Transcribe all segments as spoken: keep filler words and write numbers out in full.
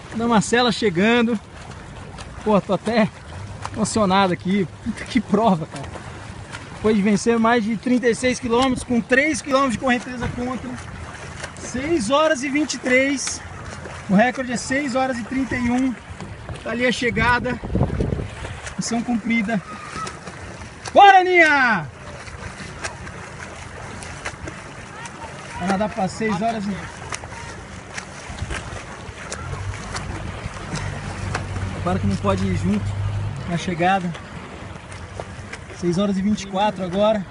Da Marcela chegando. Pô, tô até emocionado aqui. Puta que prova, cara. Depois de vencer mais de trinta e seis quilômetros, com três quilômetros de correnteza contra. seis horas e vinte e três. O recorde é seis horas e trinta e um. Tá ali a chegada. Missão cumprida. Bora, Aninha! Vai nadar para seis horas e... Claro que não pode ir junto na chegada. seis horas e vinte e quatro agora.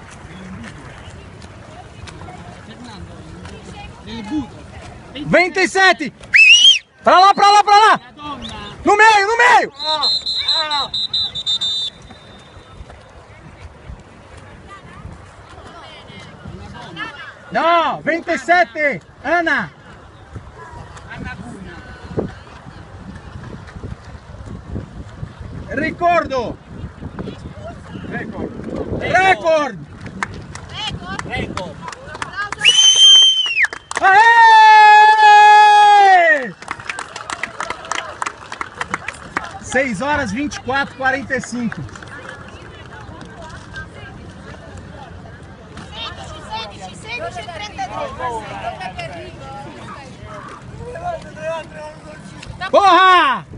vinte e sete! Pra lá, pra lá, pra lá! No meio, no meio! Não, vinte e sete! Ana! Ricordo! Record! Record! Record! Aê! seis horas vinte e quatro, quarenta e cinco. Porra!